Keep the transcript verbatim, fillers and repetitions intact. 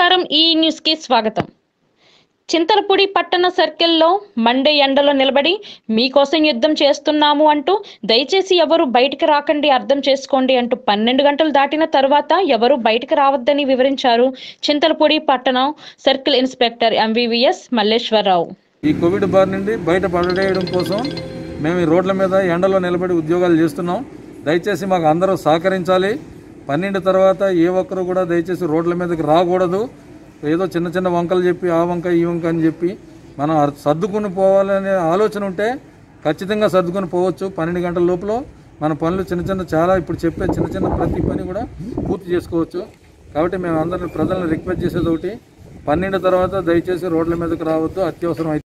నమస్కారం, ఈ న్యూస్ కి స్వాగతం. చింతలపూడి పట్టణ సర్కిల్లో మండే ఎండలో నిలబడి మీకోసం యుద్ధం చేస్తున్నాము అంటూ దయచేసి ఎవరు బయటికి రాకండి, అర్థం చేసుకోండి అంటూ పన్నెండు గంటలు దాటిన తర్వాత ఎవరు బయటికి రావద్దని వివరించారు చింతలపూడి పట్టణ సర్కిల్ ఇన్స్పెక్టర్ ఎంవీవీఎస్ మల్లేశ్వరరావు. ఈ కోవిడ్ బారి నుండి బయట పడేయడం కోసం మేము ఈ రోడ్ల మీద ఎండలో నిలబడి ఉద్యోగాలు చేస్తున్నాం. దయచేసి మాకు అందరూ సహకరించాలి. పన్నెండు తర్వాత ఏ ఒక్కరు కూడా దయచేసి రోడ్ల మీదకి రాకూడదు. ఏదో చిన్న చిన్న వంకలు చెప్పి ఆ వంక ఈ వంక అని చెప్పి మనం సర్దుకుని పోవాలనే ఆలోచన ఉంటే ఖచ్చితంగా సర్దుకుని పోవచ్చు. పన్నెండు గంటల లోపల మన పనులు చిన్న చిన్న చాలా ఇప్పుడు చెప్పే చిన్న చిన్న ప్రతి పని కూడా పూర్తి చేసుకోవచ్చు. కాబట్టి మేము అందరిని ప్రజలను రిక్వెస్ట్ చేసేది ఒకటి, పన్నెండు తర్వాత దయచేసి రోడ్ల మీదకి రావద్దు. అత్యవసరం అయితే